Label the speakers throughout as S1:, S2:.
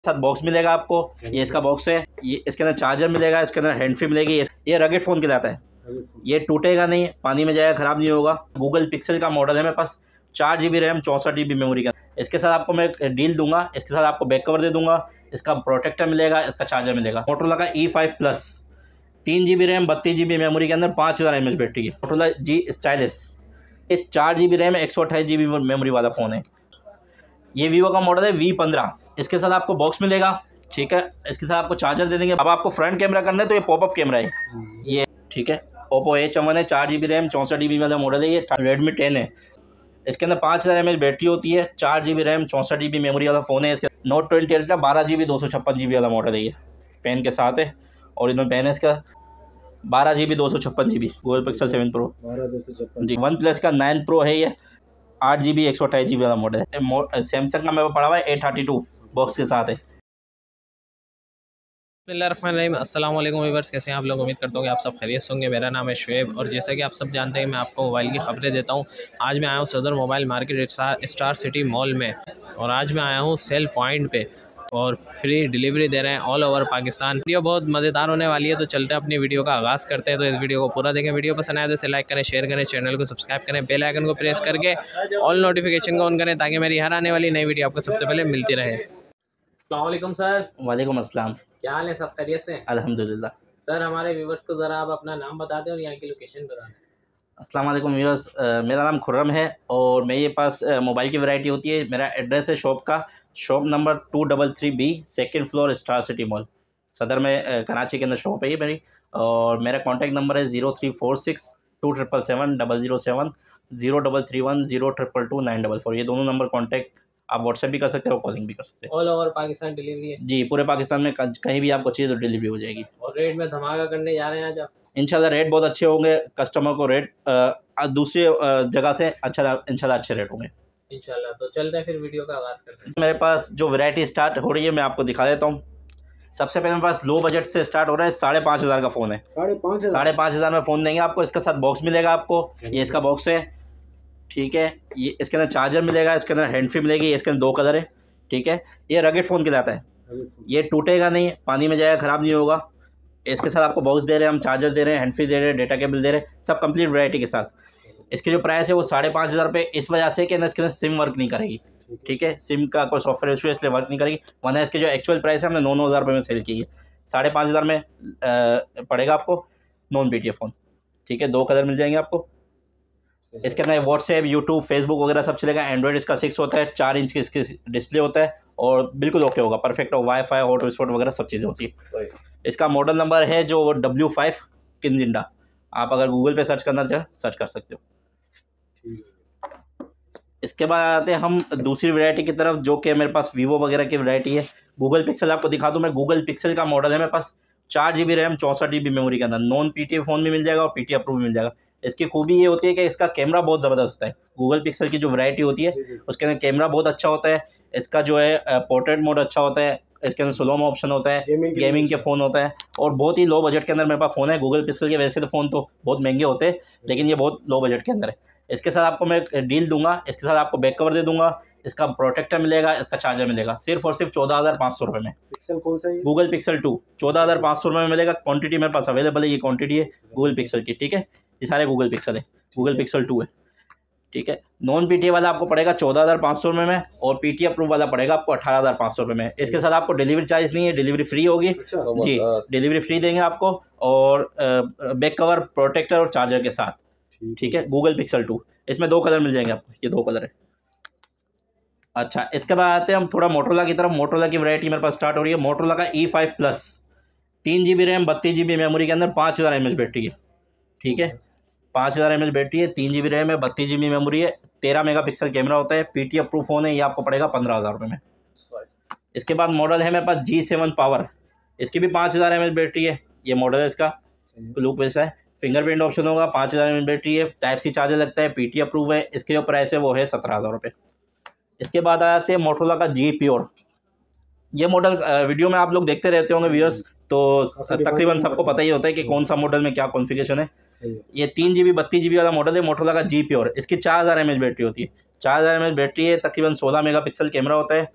S1: साथ बॉक्स मिलेगा आपको। ये इसका बॉक्स है, ये इसके अंदर चार्जर मिलेगा, इसके अंदर हैंड फ्री मिलेगी। ये रगेड फ़ोन कहलाता है, ये टूटेगा नहीं, पानी में जाएगा, ख़राब नहीं होगा। गूगल पिक्सल का मॉडल है मेरे पास, 4 GB रैम 64 GB मेमोरी का। इसके साथ आपको मैं एक डील दूंगा, इसके साथ आपको बैक कवर दे दूंगा, इसका प्रोटेक्टर मिलेगा, इसका चार्जर मिलेगा। मोटोरोला का E5 plus 3 GB RAM 32 GB memory के अंदर 5000 mAh बैटरी है। मोटोरोला G स्टाइलिस, ये 4 GB रैम 128 GB मेमोरी वाला फ़ोन है। ये वीवो का मॉडल है V15। इसके साथ आपको बॉक्स मिलेगा, ठीक है। इसके साथ आपको चार्जर दे देंगे। अब आपको फ्रंट कैमरा करना है तो ये पॉपअप कैमरा है ये, ठीक है। ओप्पो A51 है, 4 GB रैम 64 GB वाला मॉडल है। ये रेडमी 10 है, इसके अंदर 5000 mAh बैटरी होती है, 4 GB रैम 64 GB मेमोरी वाला फ़ोन है। इसके Note 20 अल्ट्रा 12 GB 256 GB वाला मॉडल है। ये पेन के साथ है, और इन्होंने पेन है इसका 12 GB 256 GB। Google pixel 7 pro जी। वन प्लस का 9 प्रो है, ये 8 GB 128 GB वाला मॉडल है। सैमसंग का मेरे को पड़ा हुआ है A32 बॉक्स के साथ है।
S2: बिस्मिल्लाहिर्रहमानिर्रहीम, अस्सलाम वालेकुम व्यूअर्स, कैसे हैं आप लोग। उम्मीद करता हूँ कि आप सब खैरियत होंगे। मेरा नाम है शुएब और जैसा कि आप सब जानते हैं मैं आपको मोबाइल की खबरें देता हूँ। आज मैं आया हूँ Saddar mobile market star city mall में, और आज मैं आया हूँ सेल पॉइंट पे, और फ्री डिलीवरी दे रहे हैं ऑल ओवर पाकिस्तान। वीडियो बहुत मज़ेदार होने वाली है, तो चलते हैं अपनी वीडियो का आगाज़ करते हैं। तो इस वीडियो को पूरा देखें, वीडियो पसंद आए तो इसे लाइक करें, शेयर करें, चैनल को सब्सक्राइब करें, बेल आइकन को प्रेस करके ऑल नोटिफिकेशन को ऑन करें, ताकि मेरी हर आने वाली नई वीडियो आपको सबसे पहले मिलती रहे। अस्सलाम वालेकुम सर।
S1: वालेकुम अस्सलाम।
S2: क्या हाल है, सब खैरियत से?
S1: अल्हम्दुलिल्लाह।
S2: सर हमारे व्यूवर्स को ज़रा आप अपना नाम बता दें और यहाँ की लोकेशन बता दें।
S1: अस्सलाम वालेकुम व्यूअर्स, मेरा नाम खुर्रम है और मेरे पास मोबाइल की वैरायटी होती है। मेरा एड्रेस है शॉप का, shop number 233B, second floor, star city mall, Saddar में, कराची के अंदर शॉप है ये मेरी। और मेरा कॉन्टैक्ट नंबर है 0346 277 007 0331 022 944। ये दोनों नंबर कॉन्टैक्ट आप व्हाट्सएप भी कर सकते हो और कॉलिंग भी कर सकते हो।
S2: ऑल ओवर पाकिस्तान डिलीवरी है
S1: जी, पूरे पाकिस्तान में कहीं भी आपको चाहिए तो डिलीवरी हो जाएगी।
S2: और रेट में धमाका करने जा रहे हैं आज आप।
S1: इंशाल्लाह रेट बहुत अच्छे होंगे, कस्टमर को रेट दूसरी जगह से अच्छा, इंशाल्लाह अच्छे रेट होंगे
S2: इंशाल्लाह। तो चलते हैं फिर वीडियो का आगाज़ करते हैं।
S1: मेरे पास जो वैरायटी स्टार्ट हो रही है मैं आपको दिखा देता हूँ। सबसे पहले मेरे पास लो बजट से स्टार्ट हो रहा है, 5500 का फ़ोन है। 5500 में फ़ोन देंगे आपको। इसके साथ बॉक्स मिलेगा आपको, ये इसका बॉक्स है, ठीक है। ये इसके अंदर चार्जर मिलेगा, इसके अंदर हैंड फ्री मिलेगी। इसके अंदर 2 कलर है, ठीक है। ये रगेड फ़ोन कहलाता है, ये टूटेगा नहीं, पानी में जाएगा, ख़राब नहीं होगा। इसके साथ आपको बॉक्स दे रहे हैं, हम चार्जर दे रहे हैं, हैंड फ्री दे रहे हैं, डेटा केबल दे रहे हैं, सब कंप्लीट वैरायटी के साथ। इसकी जो प्राइस है वो 5500 रुपये, इस वजह से कि ना इसके अंदर सिम वर्क नहीं करेगी, ठीक है। सिम का कोई सॉफ्टवेयर इशू है इसलिए वर्क नहीं करेगी, वरना इसके जो एक्चुअल प्राइस है हमने 9-9000 रुपये में सेल की है। 5500 में पड़ेगा आपको नॉन BTA फ़ोन, ठीक है। 2 कलर मिल जाएंगे आपको। इसके अंदर व्हाट्सएप, यूट्यूब, फेसबुक वगैरह सब चलेगा। एंड्रॉइड इसका 6 होता है, 4 इंच की इसकी डिस्प्ले होता है, और बिल्कुल ओके होगा, परफेक्ट हो। वाईफाई, हॉटस्पॉट वगैरह सब चीज़ें होती है। इसका मॉडल नंबर है जो W5 किंजिंडा, आप अगर गूगल पे सर्च करना चाहे सर्च कर सकते हो। इसके बाद आते हैं हम दूसरी वैरायटी की तरफ, जो कि मेरे पास वीवो वगैरह की वैरायटी है। गूगल पिक्सल आपको दिखा दूँ मैं। गूगल पिक्सल का मॉडल है मेरे पास, 4 GB रैम 64 GB मेमोरी के अंदर। नॉन PTA फ़ोन भी मिल जाएगा और PTA अप्रूव भी मिल जाएगा। इसकी खूबी ये होती है कि इसका कैमरा बहुत ज़बरदस्त होता है। गूगल पिक्सल की जो वैरायटी होती है उसके अंदर कैमरा बहुत अच्छा होता है। इसका जो है पोर्ट्रेट मोड अच्छा होता है, इसके अंदर स्लो मोशन होता है, गेमिंग के फ़ोन होता है, और बहुत ही लो बजट के अंदर मेरे पास फ़ोन है। गूगल पिक्सल के वैसे तो फ़ोन तो बहुत महंगे होते हैं, लेकिन ये बहुत लो बजट के अंदर है। इसके साथ आपको मैं डील दूंगा, इसके साथ आपको बैक कवर दे दूंगा, इसका प्रोटेक्टर मिलेगा, इसका चार्जर मिलेगा, सिर्फ और सिर्फ 14500 रुपये में।
S2: पिक्सल कौन सा है?
S1: गूगल पिक्सल 2 14500 रुपये में मिलेगा। क्वांटिटी मेरे पास अवेलेबल है, ये क्वांटिटी है गूगल पिक्सल की, ठीक है। ये सारे गूगल पिक्सल है, गूगल पिक्सल 2 है, ठीक है। नॉन PTA वाला आपको पड़ेगा 14500 रुपये में, और PTA अप्रूव वाला पड़ेगा आपको 18500 रुपये में। इसके साथ आपको डिलीवरी चार्ज नहीं है, डिलीवरी फ्री होगी जी, डिलीवरी फ्री देंगे आपको, और बैक कवर, प्रोटेक्टर और चार्जर के साथ, ठीक है। गूगल पिक्सल 2, इसमें 2 कलर मिल जाएंगे आपको, ये 2 कलर है। अच्छा, इसके बाद आते हैं हम थोड़ा मोटोरोला की तरफ। मोटोरोला की वैरायटी मेरे पास स्टार्ट हो रही है। मोटोरोला का E5 plus 3 GB RAM 32 GB memory के अंदर 5000 mAh बैटरी है, ठीक है। 5000 mAh बैटरी है, 3 GB रैम है, 32 GB मेमोरी है, 13 मेगापिक्सल कैमरा होता है, PTA अप्रूव फ़ोन है। ये आपको पड़ेगा 15000 रुपये में। इसके बाद मॉडल है मेरे पास G7 पावर, इसकी भी 5000 mAh बैटरी है। ये मॉडल है, इसका लुक वैसा है, फिंगरप्रिंट ऑप्शन होगा, 5000 mAh बैटरी है, Type-C चार्जर लगता है, PTA अप्रूव है। इसके जो प्राइस है वो है 17000 रुपये। इसके बाद आते हैं मोटोरोला का G Pure। ये मॉडल वीडियो में आप लोग देखते रहते होंगे व्यूअर्स, तो तकरीबन सबको पता ही होता है कि कौन सा मॉडल में क्या कॉन्फ़िगरेशन है। ये 3 GB 32 GB वाला मॉडल है मोटोरोला का G Pure। इसकी 4000 mAh बैटरी होती है, 4000 mAh बैटरी है, तकरीबन 16 मेगापिक्सल कैमरा होता है,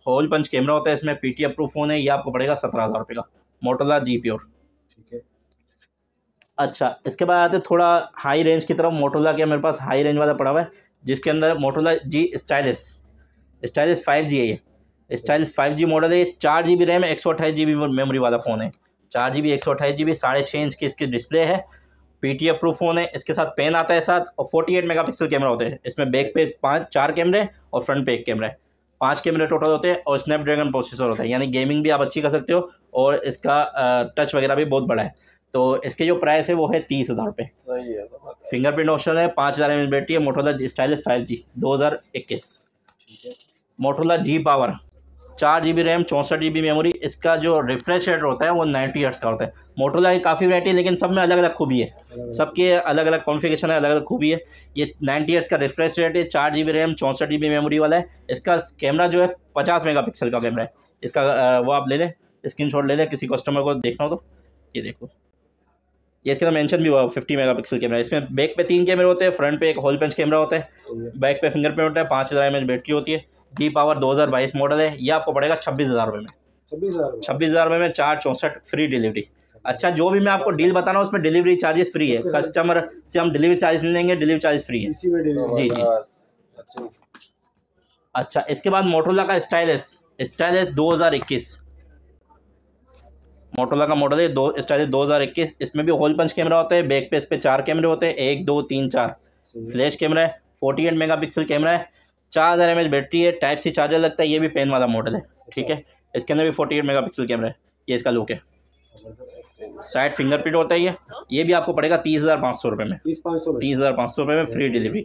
S1: होल पंच कैमरा होता है इसमें, पीटी अप्रूव फ़ोन है, ये आपको पड़ेगा 17,000 रुपये का, मोटोरोला जी प्योर।
S3: ठीक है।
S1: अच्छा, इसके बाद आते थोड़ा हाई रेंज की तरफ। मोटोरोला के मेरे पास हाई रेंज वाला पड़ा हुआ है, जिसके अंदर मोटोरोला जी स्टाइलिस 5G है। ये स्टाइलिस 5G मॉडल है, 4GB रैम है, 128GB मेमोरी वाला फ़ोन है। 4GB 128GB 6.5 इंच की इसकी डिस्प्ले है, पीटी अप्रूव फ़ोन है। इसके साथ पेन आता है साथ, और 48 मेगापिक्सल कैमरा होते हैं इसमें। बैक पे 4 कैमरे और फ्रंट पे 1 कैमरा है, 5 कैमरे टोटल होते हैं। और स्नैपड्रैगन प्रोसेसर होता है, यानी गेमिंग भी आप अच्छी कर सकते हो, और इसका टच वगैरह भी बहुत बड़ा है। तो इसके जो प्राइस है वो है 30,000 रुपये।
S3: सही है।
S1: फिंगरप्रिंट ऑप्शन है, 5000 mAh बैटरी है, मोटोरोला स्टाइलिस 5G 2021।
S3: ठीक है।
S1: Motorola G power 4GB RAM 64GB memory. इसका जो रिफ्रेश रेट होता है वो 90 हर्ट्ज का होता है। मोटोरोला की काफ़ी वैरायटी है, लेकिन सब में अलग अलग खूबी है, सबके अलग अलग कॉन्फ़िगरेशन है, अलग अलग खूबी है। ये 90 हर्ट्ज का रिफ्रेश रेट है, 4GB रैम 64GB मेमोरी वाला है। इसका कैमरा जो है 50 मेगापिक्सल का कैमरा है इसका। वो आप ले लें, स्क्रीनशॉट ले लें, किसी कस्टमर को देखना हो तो। ये देखो, ये इसके अंदर मेंशन भी हुआ 50 मेगापिक्सल कैमरा। इसमें बैक पे 3 कैमरे होते हैं, फ्रंट पे एक होल पंच कैमरा होता है, बैक पे फिंगरप्रिंट होता है, 5000 mAh बैटरी होती है। जी पावर 2022 मॉडल है, ये आपको पड़ेगा 26,000 रुपये में। 26,000 रुपये में 464 फ्री डिलीवरी। अच्छा, जो भी मैं आपको डील बता रहा हूँ उसमें डिलीवरी चार्जेस फ्री है, कस्टमर से हम डिलीवरी चार्ज नहीं लेंगे, डिलीवरी चार्ज फ्री है। जी जी। अच्छा, इसके बाद मोटोरोला का स्टाइलिस 2021, मोटोरोला का मॉडल है स्टाइलिस 2021। इसमें भी होल पंच कैमरा होता है, बैक पे इस पे 4 कैमरे होते हैं, 1 2 3 4। फ्लैश कैमरा है, 48 मेगापिक्सल कैमरा है, 4000 mAh बैटरी है, टाइप सी चार्जर लगता है। ये भी पेन वाला मॉडल है, ठीक है। इसके अंदर भी 48 मेगापिक्सल कैमरा है, ये इसका लुक है। साइड फिंगरप्रिंट होता है ये भी आपको पड़ेगा 30,500 रुपये में। 30,500 रुपये में फ्री डिलीवरी।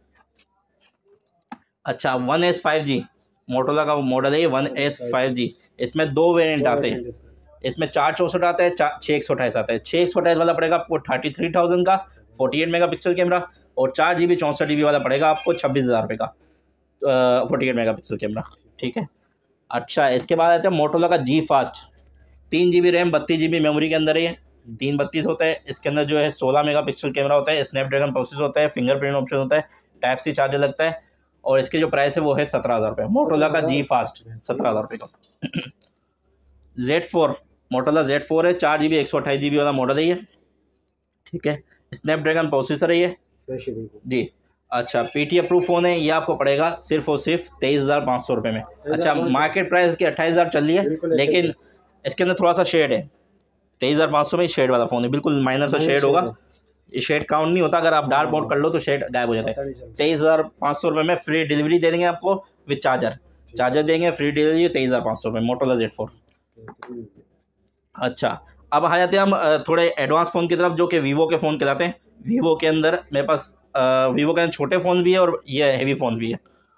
S1: अच्छा, 1S 5G मोटोरोला का मॉडल है ये, 1S 5G। इसमें 2 वेरिएंट आते हैं, इसमें 464 आता है, 628 आता है। 628 वाला पड़ेगा आपको 33,000 का, 48 मेगापिक्सल कैमरा, और 4GB 64GB वाला पड़ेगा आपको 26,000 रुपये का, 48 मेगापिक्सल कैमरा, ठीक है। अच्छा, इसके बाद आते हैं मोटोरोला का जी fast 3GB RAM 32GB memory के अंदर है, 332 होता है। इसके अंदर जो है 16 मेगापिक्सल कैमरा होता है, स्नैपड्रैगन प्रोसेसर होता है, फिंगरप्रिंट ऑप्शन होता है, टाइप सी चार्जर लगता है। और इसके जो प्राइस है वो है 17,000 रुपये, मोटोरोला का जी फास्ट 17,000 रुपये का। Z4 मोटोरोला Z4 है, 4GB 128GB वाला मॉडल है ये, ठीक है। स्नैपड्रैगन प्रोसेसर है ये जी। अच्छा, पीटी अप्रूव फ़ोन है, ये आपको पड़ेगा सिर्फ और सिर्फ 23,500 रुपये में। अच्छा, मार्केट प्राइस की 28,000 चल रही है, लेकिन इसके अंदर थोड़ा सा शेड है। 23,500 में शेड वाला फ़ोन है, बिल्कुल माइनर सा शेड होगा। ये शेड काउंट नहीं होता, अगर आप डार्क मोड कर लो तो शेड गायब हो जाता है। 23,500 रुपये में फ्री डिलीवरी दे देंगे आपको विद चार्जर देंगे, फ्री डिलीवरी 23,500 रुपये, मोटोरोला Z4। अच्छा, अब आ जाते हैं हम थोड़े एडवांस फ़ोन की तरफ, जो कि वीवो के फ़ोन कहलाते हैं। वीवो के अंदर मेरे पास वीवो के अंदर छोटे फ़ोन भी है और ये हैवी फ़ोन भी है।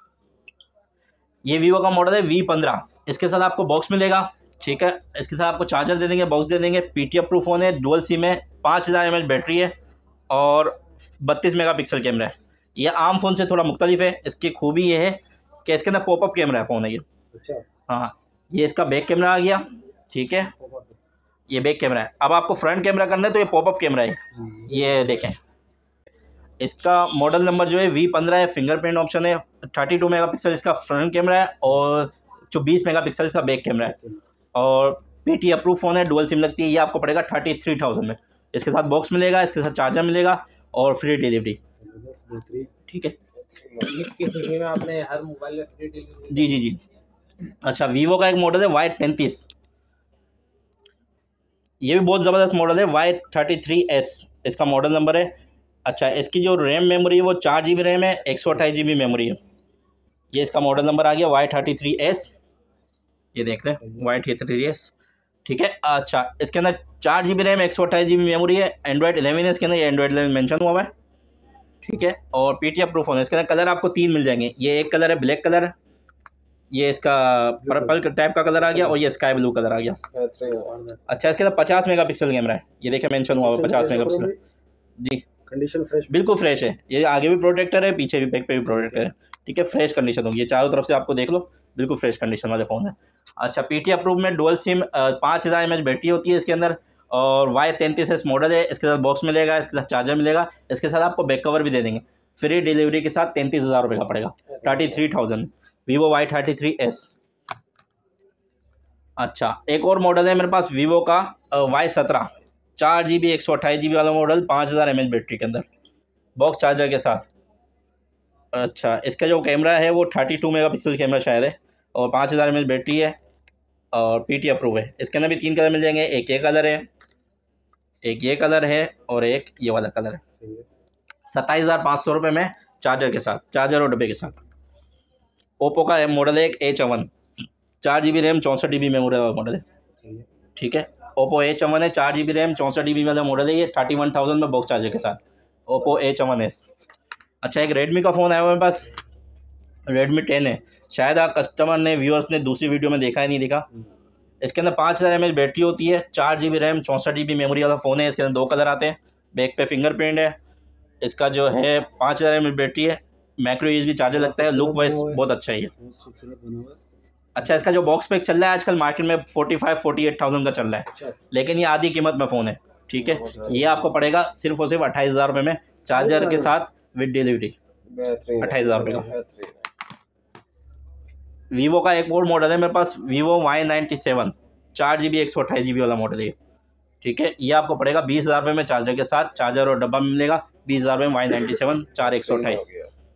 S1: ये वीवो का मॉडल है V15, इसके साथ आपको बॉक्स मिलेगा, ठीक है। इसके साथ आपको चार्जर दे देंगे, बॉक्स दे देंगे। पीटी अप्रूव फ़ोन है, डुअल सिम है, 5000 mAh बैटरी है, और 32 मेगापिक्सल कैमरा है। ये आम फ़ोन से थोड़ा मुख्तलिफ है। इसकी खूबी ये है कि इसके अंदर पॉपअप कैमरा है फ़ोन है ये।
S3: अच्छा,
S1: हाँ, ये इसका बैक कैमरा आ गया, ठीक है। ये बैक कैमरा है। अब आपको फ्रंट कैमरा करना है तो ये पॉपअप कैमरा है, ये देखें। इसका मॉडल नंबर जो है V15 है, फिंगरप्रिंट ऑप्शन है, 32 मेगापिक्सल इसका फ्रंट कैमरा है, और 24 मेगापिक्सल इसका बैक कैमरा है, और पीटी अप्रूव फ़ोन है, डुअल सिम लगती है। ये आपको पड़ेगा 33,000 में। इसके साथ बॉक्स मिलेगा, इसके साथ चार्जर मिलेगा, और फ्री डिलीवरी, ठीक है।
S2: आपने हर मोबाइल में फ्री डिलीवरी?
S1: जी जी जी। अच्छा, वीवो का एक मॉडल है Y33, ये भी बहुत ज़बरदस्त मॉडल है, Y33S इसका मॉडल नंबर है। अच्छा, इसकी जो रैम मेमोरी है वो 4GB रैम है, 128GB मेमोरी है। ये इसका मॉडल नंबर आ गया Y33S, ये देख लें Y33S, ठीक है। अच्छा, इसके अंदर 4GB रैम 128GB मेमोरी है, एंड्रॉयड 11 है इसके अंदर, ये एंड्रॉयड 11 मेंशन हुआ है, ठीक है। और पीटी अप्रूव फ़ोन है। इसके अंदर कलर आपको 3 मिल जाएंगे। ये एक कलर है ब्लैक कलर, ये इसका पर्पल टाइप का कलर आ गया, और ये स्काई ब्लू कलर आ गया। अच्छा, इसके अंदर 50 मेगापिक्सल कैमरा है, ये देखिए मेंशन हुआ है 50 मेगापिक्सल जी।
S3: कंडीशन फ्रेश,
S1: बिल्कुल फ्रेश है। ये आगे भी प्रोटेक्टर है, पीछे भी, बैक पे भी प्रोटेक्टर है, ठीक है। फ्रेश कंडीशन होगी, ये चारों तरफ से आपको देख लो, बिल्कुल फ्रेश कंडीशन वाले फ़ोन है। अच्छा, पीटी अप्रूव में डुअल सिम 5000 mAh बैटरी होती है इसके अंदर, और Y33S मॉडल है। इसके साथ बॉक्स मिलेगा, इसके साथ चार्जर मिलेगा, इसके साथ आपको बैक कवर भी दे देंगे। फ्री डिलीवरी के साथ 33,000 रुपये का पड़ेगा, 33,000। वीवो Y33S, अच्छा, एक और मॉडल है मेरे पास वीवो का Y17 4GB 128GB वाला मॉडल, 5000 mAh बैटरी के अंदर, बॉक्स चार्जर के साथ। अच्छा, इसका जो कैमरा है वो 32 मेगापिक्सल कैमरा शायद है, और 5000 mAh बैटरी है, और PT अप्रूव है। इसके अंदर भी 3 कलर मिल जाएंगे, एक ये कलर है, एक ये कलर है, और एक ये वाला कलर है। 27,500 रुपये में चार्जर के साथ, चार्जर और डब्बे के साथ। ओप्पो का है मॉडल है A54 4GB RAM 64GB memory वाला मॉडल है। ठीक है, ओप्पो A54 है, 4GB रैम 64GB वाला मॉडल है, ये 31,000 में बॉक्स चार्जर के साथ, ओप्पो A54s। अच्छा, एक रेडमी का फ़ोन आया हुआ है मेरे पास, रेडमी 10 है, शायद आप कस्टमर ने, व्यूअर्स ने दूसरी वीडियो में देखा है, नहीं देखा। इसके अंदर 5000 mAh बैटरी होती है, 4GB रैम 64GB मेमोरी वाला फ़ोन है। इसके अंदर 2 कलर आते हैं, बैक पे फिंगरप्रिंट है। इसका जो है 5000 mAh बैटरी है, माइक्रो यूएसबी चार्जर लगता है, लुक वाइज बहुत अच्छा ही है। अच्छा, इसका जो बॉक्स पैक चल रहा है आजकल मार्केट में 45-48,000 का चल रहा है, लेकिन ये आधी कीमत में फ़ोन है। ठीक है, ये आपको पड़ेगा सिर्फ और सिर्फ 28,000 रुपये में, चार्जर के साथ विद डिलीवरी, 28,000 रुपये का। वीवो का एक और मॉडल है मेरे पास, वीवो Y97 4GB 128GB वाला मॉडल है। ठीक है, ये आपको पड़ेगा 20,000 रुपये में चार्जर के साथ, चार्जर और डब्बा मिलेगा 20,000 रुपये में। Y97 4128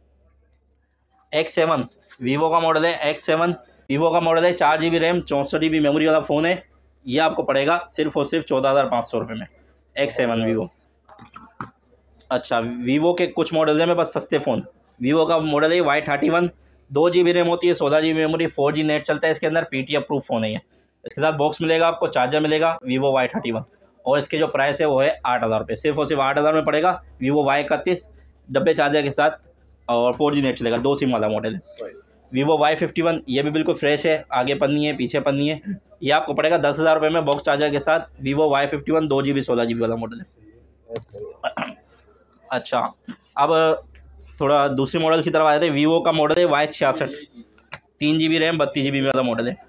S1: X7 वीवो का मॉडल है, X7 वीवो का मॉडल है, 4GB रैम 64GB मेमोरी वाला फ़ोन है। ये आपको पड़ेगा सिर्फ और सिर्फ 14,500 रुपये में, X7 वीवो। अच्छा, वीवो के कुछ मॉडल हैं मेरे पास सस्ते फ़ोन। वीवो का मॉडल है Y31 2GB रैम होती है, 16GB मेमोरी, 4G नेट चलता है इसके अंदर, PT अप्रूव फ़ोन है ये। इसके साथ बॉक्स मिलेगा आपको, चार्जर मिलेगा, वीवो Y31, और इसके जो प्राइस है वो है 8,000 रुपये, सिर्फ और सिर्फ 8,000 में पड़ेगा। वीवो Y31 डब्बे चार्जर के साथ, और 4G नेट चलेगा, 2 सिम वाला मॉडल है। वीवो Y51 ये भी बिल्कुल फ्रेश है, आगे पन्नी है, पीछे पन्नी है। ये आपको पड़ेगा 10,000 रुपये में बॉक्स चार्जर के साथ, वीवो Y51 2GB 16GB वाला मॉडल है। अच्छा, अब थोड़ा दूसरे मॉडल की तरफ आ जाते हैं। वीवो का मॉडल है Y66 3GB रैम 32GB वाला मॉडल है।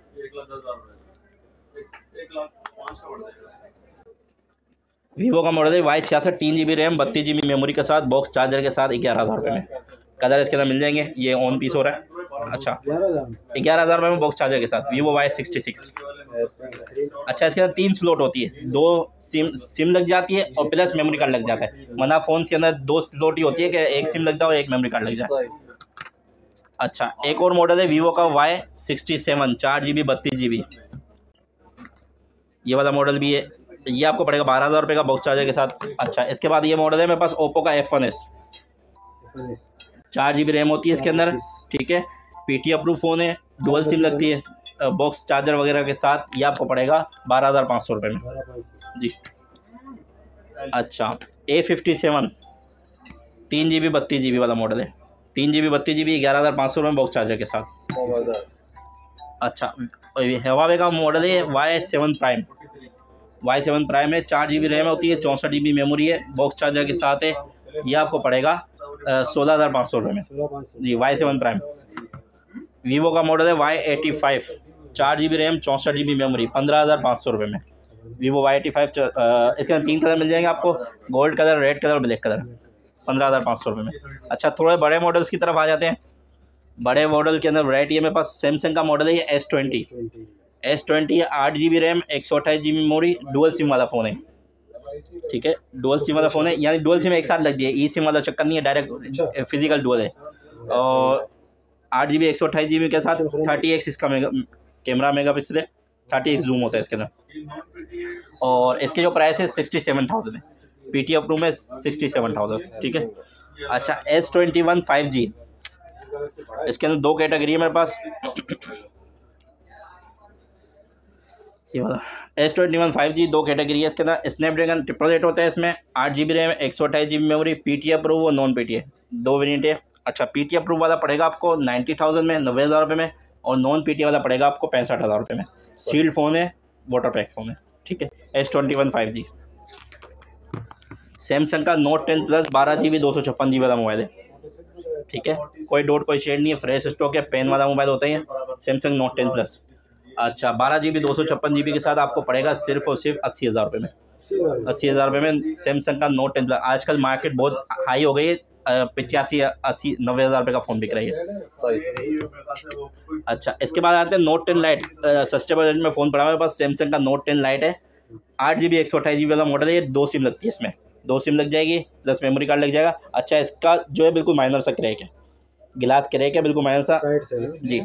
S1: वीवो का मॉडल है Y66 3GB RAM 32GB memory के साथ, बॉक्स चार्जर के साथ, 11,000 रुपये में। कलर इसके अंदर मिल जाएंगे, ये ऑन पीस हो रहा है। अच्छा, 11,000 रुपये में बॉक्स चार्जर के साथ, वीवो Y66। अच्छा, इसके अंदर 3 स्लॉट होती है, 2 सिम लग जाती है और प्लस मेमोरी कार्ड लग जाता है, वरना फ़ोन के अंदर 2 स्लॉट ही होती है कि एक सिम लग जाए और एक मेमोरी कार्ड लग जाए। अच्छा, एक और मॉडल है वीवो का Y67 4GB 32GB, ये वाला मॉडल भी है। ये आपको पड़ेगा 12,000 रुपये का बॉक्स चार्जर के साथ। अच्छा, इसके बाद ये मॉडल है मेरे पास ओप्पो का F1s 4GB रैम होती है इसके अंदर। ठीक है, PT अप्रूव फ़ोन है, डुअल सिम लगती है, बॉक्स चार्जर वगैरह के साथ। ये आपको पड़ेगा 12,500 रुपये में जी। अच्छा, A57 3GB 32GB वाला मॉडल है, 3GB 32GB 11,500 रुपये में बॉक्स चार्जर के साथ। अच्छा, हवावे का मॉडल है Y7 प्राइम, Y7 प्राइम है, 4GB रैम होती है, 64GB मेमोरी है, बॉक्स चार्जर के साथ है। ये आपको पड़ेगा 16,500 रुपये में जी, Y7 प्राइम। वीवो का मॉडल है Y85 4GB RAM 64GB memory, 15,500 रुपये में वीवो Y85। इसके अंदर 3 कलर मिल जाएंगे आपको, गोल्ड कलर, रेड कलर और ब्लैक कलर, 15,500 रुपये में। अच्छा, थोड़े बड़े मॉडल्स की तरफ आ जाते हैं। बड़े मॉडल के अंदर वैरायटी है मेरे पास। सैमसंग का मॉडल है ये S20 8GB RAM 128GB memory, dual sim वाला फ़ोन है। ठीक है, डुअल सिम वाला फ़ोन है, यानी डुअल सिम एक साथ लग दिए, ई सिम वाला चक्कर नहीं है, डायरेक्ट फिजिकल डुअल है। और 8GB 128GB के साथ 30x इसका कैमरा मेगापिक्सल है, 30x जूम होता है इसके अंदर। और इसके जो प्राइस है 67,000 है, PT अप्रूव में 67,000। ठीक है। अच्छा, S21 5G, इसके अंदर 2 कैटेगरी है मेरे पास। ये वाला S21 5G 2 कैटेगरी है इसके अंदर। स्नैपड्रैगन 888 होता है इसमें, 8GB RAM 128GB memory, PT approve और नॉन PT है, 2 वेरिएंट है। अच्छा, PT अप्रूव वाला पड़ेगा आपको 90,000 में, 90,000 रुपये में, और नॉन PT वाला पड़ेगा आपको 65,000 रुपये में। सील्ड फ़ोन है, वाटर पैक फ़ोन है। ठीक है, S21 5G। सैमसंग का Note 10 Plus 12GB 256GB वाला मोबाइल है। ठीक है, कोई डॉट कोई शेड नहीं है, फ्रेश स्टॉक है, पेन वाला मोबाइल होता है सैमसंग Note 10 Plus। अच्छा 12 GB 256 GB के साथ आपको पड़ेगा सिर्फ और सिर्फ 80,000 रुपये में। 80,000 रुपये में सैमसंग का नोट 10 प्लस। आजकल मार्केट बहुत हाई हो गई है, 85, 80, 90,000 रुपये का फ़ोन बिक रही है। अच्छा इसके बाद आते हैं नोट 10 लाइट। सस्ते बजट में फ़ोन पड़ा हुआ है पास, सैमसंग का नोट 10 लाइट है। 8 GB 128 GB वाला मॉडल है। ये 2 सिम लगती है, इसमें 2 सिम लग जाएगी प्लस मेमोरी कार्ड लग जाएगा। अच्छा इसका जो है बिल्कुल माइनर सा क्रैक है, गिलास क्रैक है बिल्कुल माइनर सा जी।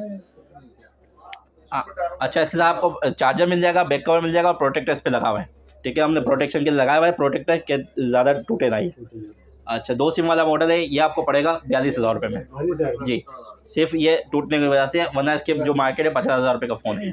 S1: अच्छा इसके साथ आपको चार्जर मिल जाएगा, बैक कवर मिल जाएगा और प्रोटेक्टर इस पर लगा हुआ है। ठीक है, हमने प्रोटेक्शन के लिए लगाया हुआ है प्रोटेक्टर के, ज़्यादा टूटे ना ही। अच्छा 2 सिम वाला मॉडल है। ये आपको पड़ेगा 42,000 रुपये में जी, सिर्फ ये टूटने की वजह से, वरना इसके जो मार्केट है 50,000 रुपये का फ़ोन है।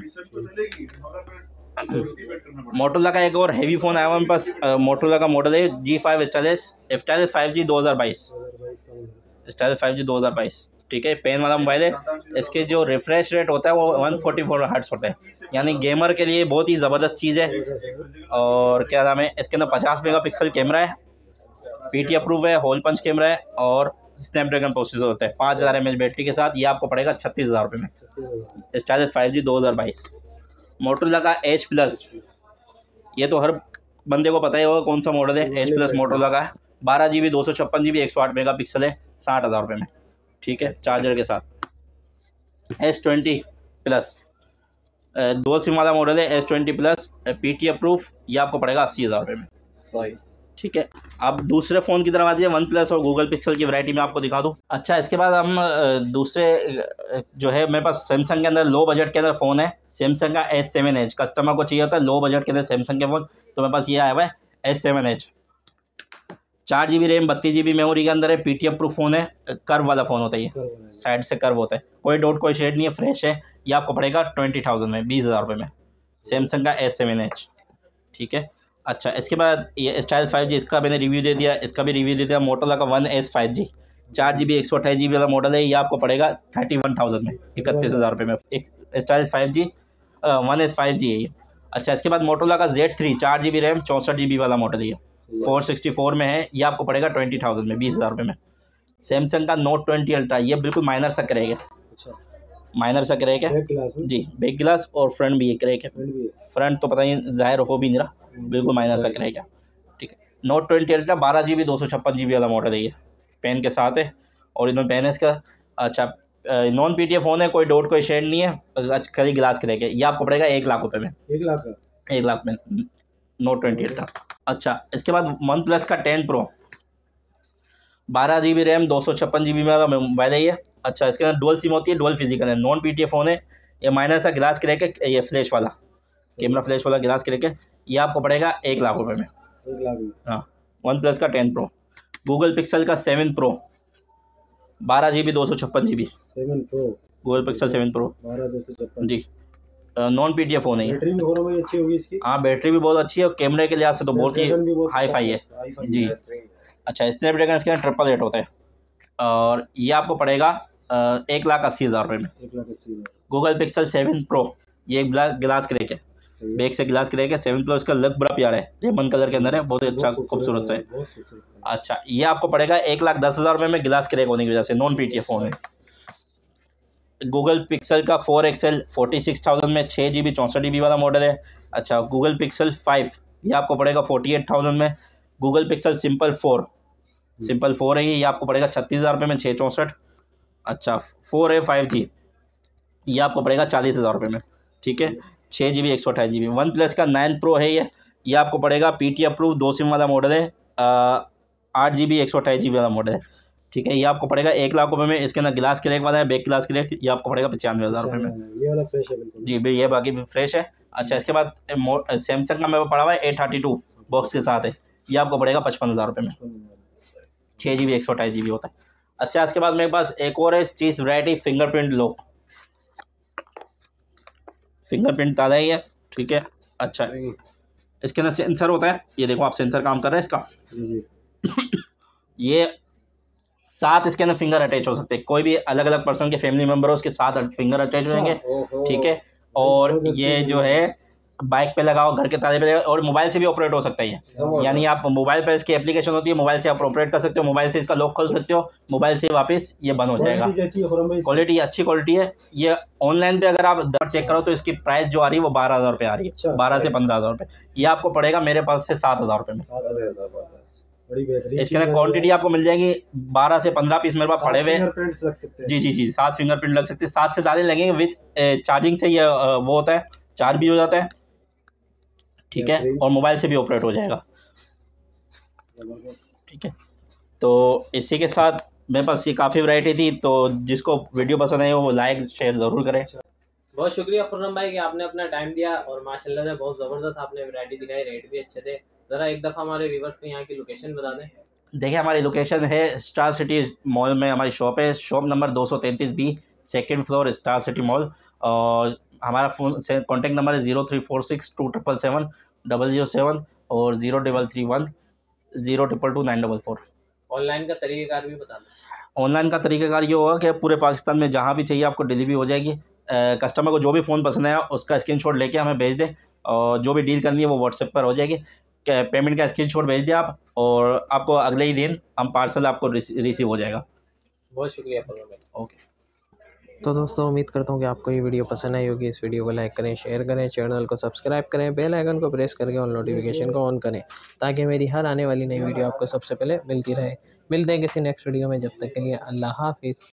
S1: मोटोरोला का एक और हैवी फ़ोन आया हुआ मेरे पास। मोटोरोला का मॉडल है G5 stylish 5G 2022, stylish 5G 2022। ठीक है, पेन वाला मोबाइल है। इसके जो रिफ्रेश रेट होता है वो 144 हर्ट्ज होता है, यानी गेमर के लिए बहुत ही ज़बरदस्त चीज़ है। और क्या नाम है, इसके अंदर 50 मेगापिक्सल कैमरा है, PT अप्रूव है, होल पंच कैमरा है और स्नैपड्रैगन प्रोसेसर होता है। 5000 mAh बैटरी के साथ ये आपको पड़ेगा 36,000 रुपये में। Stylish 5G 2022। मोटोरोला का H+, ये तो हर बंदे को पता ही होगा कौन सा मॉडल है। H+ मोटोरोला का है। 12 GB 256 GB 108 मेगापिक्सल है, 60,000 रुपये में। ठीक है, चार्जर के साथ। S20+, 2 सिम वाला मॉडल है। S20+, PT अप्रूव, ये आपको पड़ेगा 80,000 रुपये में। सही, ठीक है। अब दूसरे फ़ोन की तरफ आ जाइए, OnePlus और गूगल पिक्सल की वैरायटी में आपको दिखा दूँ। अच्छा इसके बाद हम दूसरे जो है मेरे पास सैमसंग के अंदर लो बजट के अंदर फ़ोन है, सैमसंग का S7 Edge। कस्टमर को चाहिए होता है लो बजट के अंदर सैमसंग के फ़ोन, तो मेरे पास ये आया हुआ है S7 Edge। 4 GB RAM 32 GB memory के अंदर है। PT अप्रूव फ़ोन है, कर्व वाला फ़ोन होता है, ये साइड से कर्व होता है, कोई डॉट कोई शेड नहीं है, फ्रेश है। ये आपको पड़ेगा 20,000 में, 20,000 रुपये में, सैमसंग का S7 Edge। ठीक है। अच्छा इसके बाद ये स्टाइल 5G, इसका मैंने रिव्यू दे दिया, इसका भी रिव्यू दे दिया। मोटोरोला का 1S 5G 4 GB 128 GB वाला मॉडल है। ये आपको पड़ेगा 31,000 में, 31,000 रुपये में। एक स्टाइल 5G 1S 5G है ये। अच्छा इसके बाद मोटोरोला का Z3 4 GB रैम 64 GB वाला मॉडल है, ये 464 में है। ये आपको पड़ेगा 20,000 में, 20,000 रुपये में। सैमसंग का Note 20 अल्ट्रा, ये बिल्कुल माइनर सा क्रैक है, माइनर सा क्रैक है जी, बैक ग्लास और फ्रंट भी ये क्रैक है। फ्रंट तो पता नहीं जाहिर हो भी नहीं रहा, बिल्कुल माइनर सा क्रैक है। ठीक है, Note 20 अल्ट्रा 12 GB 256 GB वाला मॉडल है, ये पेन के साथ है और इन्होंने पेन है इसका। अच्छा नॉन PTA फ़ोन है, कोई डॉट कोई शेड नहीं है, अच्छा खाली ग्लास क्रैक है। ये आपको पड़ेगा 1 लाख रुपये में, 1 लाख में Note 20 अल्ट्रा। अच्छा इसके बाद OnePlus का 10 Pro 12 GB रैम 256 GB वाला मोबाइल है ये। अच्छा इसके अंदर डुअल सिम होती है, डुअल फिजिकल है, नॉन PTA फ़ोन है। ये माइनर सा ग्लास क्रैक है, ये फ्लैश वाला कैमरा, फ्लैश वाला ग्लास क्रैक है। ये आपको पड़ेगा 1 लाख रुपये में। हाँ, OnePlus का 10 Pro। गूगल पिक्सल का 7 Pro 12 GB 256 GB, 7 Pro Google pixel 7 Pro 12 256 जी। नॉन PTA फ़ोन है ये। बैटरी भी अच्छी होगी इसकी। हाँ बैटरी भी बहुत अच्छी है और कैमरे के लिहाज से तो बहुत ही हाई फाई है जी। अच्छा स्नैपड्रैगन इसके 888 होता है और ये आपको पड़ेगा 1,80,000 रुपये में। 1,80,000। गूगल पिक्सल 7 Pro, ये एक ग्लास क्रैक है, बैक से ग्लास क्रैक है। 7 Pro इसका लुक बड़ा प्यारा है, लेमन कलर के अंदर है, बहुत ही अच्छा खूबसूरत सा है। अच्छा ये आपको पड़ेगा 1,10,000 रुपये में, ग्लास क्रैक होने की वजह से, नॉन PTA फ़ोन है। गूगल पिक्सल का 4XL 46,000 में, 6 GB 64 GB वाला मॉडल है। अच्छा गूगल पिक्सल 5 ये आपको पड़ेगा 48,000 में। गूगल पिक्सल सिंपल 4 है ये आपको पड़ेगा 36,000 रुपये में, 664। अच्छा 4A 5G ये आपको पड़ेगा 40,000 रुपये में। ठीक है, 6 GB 128 GB। OnePlus का 9 Pro है ये आपको पड़ेगा PT अप्रूव 2 सिम वाला मॉडल है, 8 GB 128 GB वाला मॉडल है। ठीक है, ये आपको पड़ेगा 1 लाख रुपये में। इसके अंदर ग्लास क्रैक वाला है, बैक ग्लास क्रैक, ये आपको पड़ेगा 95,000 रुपये में। ये वाला फ्रेश है बिल्कुल जी भाई, ये बाकी भी फ्रेश है। अच्छा इसके बाद सैमसंग का मेरे को पड़ा हुआ है A32 बॉक्स के साथ है, ये आपको पड़ेगा 55,000 रुपये में, 6 GB 128 GB होता है। अच्छा इसके बाद मेरे पास एक और है चीज़ वैरायटी, फिंगरप्रिंट लॉक, फिंगरप्रिंट ताला है ये। ठीक है, अच्छा इसके अंदर सेंसर होता है, ये देखो आप सेंसर काम कर रहा है इसका ये 7 इसके अंदर फिंगर अटैच हो सकते हैं, कोई भी अलग अलग पर्सन के फैमिली मेम्बर हो उसके 7 फिंगर अटैच हो जाएंगे। ठीक है, और ये जो है बाइक पे लगाओ, घर के ताले पे लगाओ, और मोबाइल से भी ऑपरेट हो सकता है ये। यानी आप मोबाइल पर इसकी एप्लीकेशन होती है, मोबाइल से आप ऑपरेट कर सकते हो, मोबाइल से इसका लॉक खोल सकते हो, मोबाइल से वापस ये बंद हो जाएगा। क्वालिटी अच्छी क्वालिटी है। ये ऑनलाइन पे अगर आप चेक करो तो इसकी प्राइस जो आ रही है वो 12,000 रुपये आ रही है, 12 से 15,000 रुपये। ये आपको पड़ेगा मेरे पास से 7,000 रुपये में। इसके अंदर क्वांटिटी आपको मिल जाएगी 12 से 15 पीस मेरे पास पड़े हुए। जी 7 फिंगरप्रिंट लग सकते हैं, 7 से ज़्यादा लगेंगे। विद चार्जिंग से ये वो होता है, चार्ज भी हो जाता है, ठीक है, और मोबाइल से भी ऑपरेट हो जाएगा, ठीक है। तो इसी के साथ मेरे पास ये काफ़ी वैरायटी थी, तो जिसको वीडियो पसंद है वो लाइक शेयर ज़रूर करें।
S2: बहुत शुक्रिया खुर्रम भाई कि आपने अपना टाइम दिया और माशाल्लाह से बहुत ज़बरदस्त आपने वैरायटी दिखाई, रेट भी अच्छे थे। ज़रा एक दफ़ा हमारे व्यूवर्स को यहाँ की लोकेशन बता दें।
S1: देखिए हमारी लोकेशन है स्टार सिटी मॉल में, हमारी शॉप है, shop number 233B, 2nd floor, star city mall. और हमारा फ़ोन से कॉन्टैक्ट नंबर है 0346277007 और 0331 0222944।
S2: ऑनलाइन का तरीक़ाकार भी बता दें।
S1: ऑनलाइन का तरीक़ाकार ये होगा कि पूरे पाकिस्तान में जहाँ भी चाहिए आपको डिलीवरी हो जाएगी। कस्टमर को जो भी फ़ोन पसंद आया उसका स्क्रीनशॉट लेके हमें भेज दें, और जो भी डील करनी है वो व्हाट्सएप पर हो जाएगी। पेमेंट का स्क्रीनशॉट भेज दें आप, और आपको अगले ही दिन हम पार्सल आपको रिसीव हो जाएगा।
S2: बहुत शुक्रिया।
S1: ओके।
S2: तो दोस्तों उम्मीद करता हूँ कि आपको ये वीडियो पसंद आई होगी। इस वीडियो को लाइक करें, शेयर करें, चैनल को सब्सक्राइब करें, बेल आइकन को प्रेस करके ऑल नोटिफिकेशन को ऑन करें, ताकि मेरी हर आने वाली नई वीडियो आपको सबसे पहले मिलती रहे। मिलते हैं किसी नेक्स्ट वीडियो में, जब तक के लिए अल्लाह हाफिज़।